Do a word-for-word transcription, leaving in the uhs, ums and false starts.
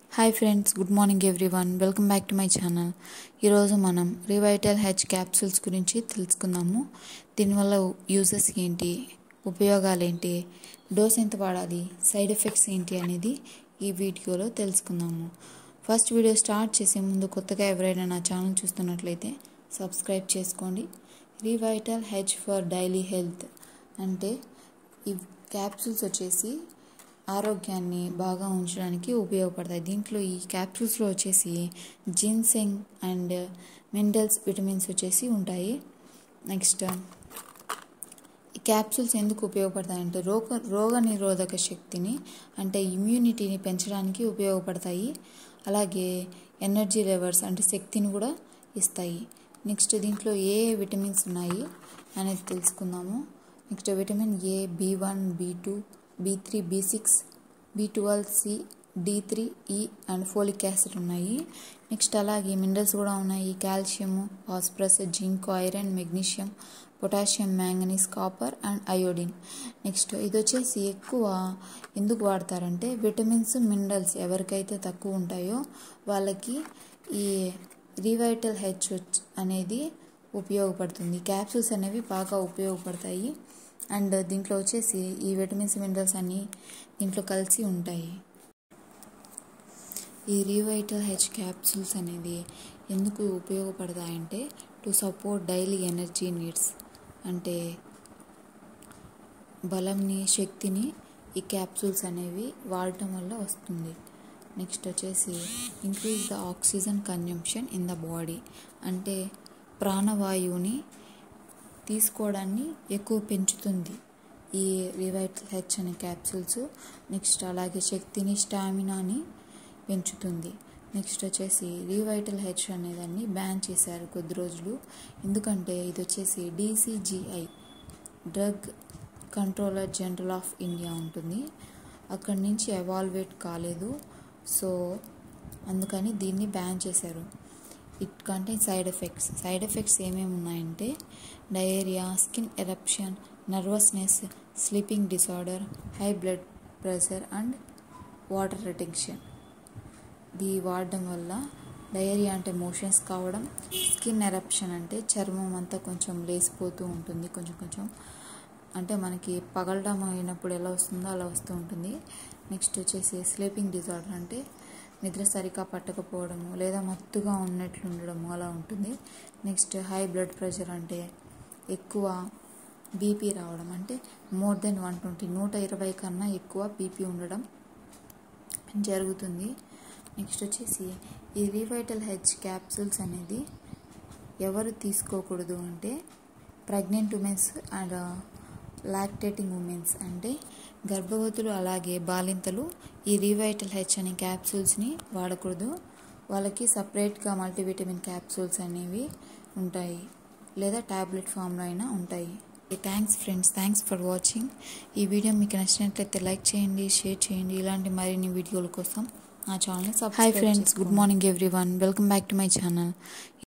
Hi friends, good morning everyone. Welcome back to my channel. ఈరోజు మనం Revital H capsules గురించి తెలుసుకుందాము. దీనివల్ల యూజెస్ ఏంటి, ఉపయోగాలు ఏంటి, డోస్ ఎంత వాడాలి, సైడ్ ఎఫెక్ట్స్ ఏంటి అనేది ఈ వీడియోలో తెలుసుకుందాము. ఫస్ట్ వీడియో స్టార్ట్ చేసే ముందు కొత్తగా ఎవరైనా నా ఛానల్ చూస్తున్నట్లయితే సబ్స్క్రైబ్ చేసుకోండి. Revital H for daily health అంటే ఈ క్యాప్సూల్స్ వచ్చేసి ఆరోగ్యాన్ని బాగా ఉంచడానికి ఉపయోగపడతాయి. దీంట్లో ఈ క్యాప్సూల్స్లో వచ్చేసి జిన్సెంగ్ అండ్ మినరల్స్, విటమిన్స్ వచ్చేసి ఉంటాయి. నెక్స్ట్ ఈ క్యాప్సూల్స్ ఎందుకు ఉపయోగపడతాయంటే రోగ రోగ నిరోధక శక్తిని అంటే ఇమ్యూనిటీని పెంచడానికి ఉపయోగపడతాయి. అలాగే ఎనర్జీ లెవెల్స్ అంటే శక్తిని కూడా ఇస్తాయి. నెక్స్ట్ దీంట్లో ఏ విటమిన్స్ ఉన్నాయి అనేది తెలుసుకుందాము. Next vitamin A, B one, B two, B three, B six, B twelve, C, D three, E and folic acid ఉన్నాయి. నెక్స్ట్ అలాగే మినరల్స్ కూడా ఉన్నాయి. Calcium, phosphorus, zinc, iron, magnesium, potassium, manganese, copper and iodine. Next ఇది వచ్చేసి ఎక్కువ ఎందుకు వాడతారంటే vitamins, minerals ఎవరికైతే తక్కువ ఉంటాయో వాళ్ళకి ఈ రివైటల్ హెచ్ అనేది ఉపయోగపడుతుంది. క్యాప్సూల్స్ అనేవి బాగా ఉపయోగపడతాయి. అండ్ దీంట్లో వచ్చేసి ఈ విటమిన్స్, మినరల్స్ అన్నీ దీంట్లో కలిసి ఉంటాయి. ఈ రివైటల్ హెచ్ క్యాప్సూల్స్ అనేది ఎందుకు ఉపయోగపడతాయంటే to support daily energy needs అంటే బలంని, శక్తిని ఈ క్యాప్సూల్స్ అనేవి వాడటం వల్ల వస్తుంది. నెక్స్ట్ వచ్చేసి increase the oxygen consumption in the body అంటే ప్రాణవాయువుని తీసుకోవడాన్ని ఎక్కువ పెంచుతుంది ఈ రివైటల్ హెచ్ అనే క్యాప్సూల్స్. నెక్స్ట్ అలాగే శక్తిని, స్టామినాని పెంచుతుంది. నెక్స్ట్ వచ్చేసి రివైటల్ హెచ్ అనేదాన్ని బ్యాన్ చేశారు కొద్ది రోజులు. ఎందుకంటే ఇది వచ్చేసి DCGI drug controller general of India ఉంటుంది, అక్కడి నుంచి ఎవాల్వేట్ కాలేదు. సో అందుకని దీన్ని బ్యాన్ చేశారు. It contain side effects. Side effects ఏమేమి ఉన్నాయంటే diarrhoea, skin eruption, nervousness, sleeping disorder, high blood pressure and water retention. ఇది వాడడం వల్ల డయేరియా అంటే మోషన్స్ కావడం, స్కిన్ ఎరప్షన్ అంటే చర్మం అంతా కొంచెం లేసిపోతూ ఉంటుంది, కొంచెం కొంచెం అంటే మనకి పగలడం అయినప్పుడు ఎలా వస్తుందో అలా వస్తూ ఉంటుంది. నెక్స్ట్ వచ్చేసి స్లీపింగ్ డిసార్డర్ అంటే నిద్ర సరిగా పట్టకపోవడము లేదా మత్తుగా ఉన్నట్లు ఉండడము అలా ఉంటుంది. నెక్స్ట్ హై బ్లడ్ ప్రెషర్ అంటే ఎక్కువ బీపీ రావడం అంటే మోర్ దెన్ వన్ ట్వంటీ నూట ఇరవై కన్నా ఎక్కువ బీపీ ఉండడం జరుగుతుంది. నెక్స్ట్ వచ్చేసి ఈ రివైటల్ హెచ్ క్యాప్సూల్స్ అనేది ఎవరు తీసుకోకూడదు అంటే pregnant womens and lactating womens అంటే గర్భవతులు అలాగే బాలింతలు ఈ రివైటల్ హెచ్ అనే క్యాప్సూల్స్ని వాడకూడదు. వాళ్ళకి సపరేట్గా మల్టీవిటమిన్ క్యాప్సూల్స్ అనేవి ఉంటాయి లేదా ట్యాబ్లెట్ ఫామ్లో అయినా ఉంటాయి. Thanks friends, thanks for watching. ఈ వీడియో మీకు నచ్చినట్లయితే లైక్ చేయండి, షేర్ చేయండి. ఇలాంటి మరిన్ని వీడియోల కోసం నా ఛానల్ని subscribe. Hi friends, good morning everyone. Welcome back to my channel.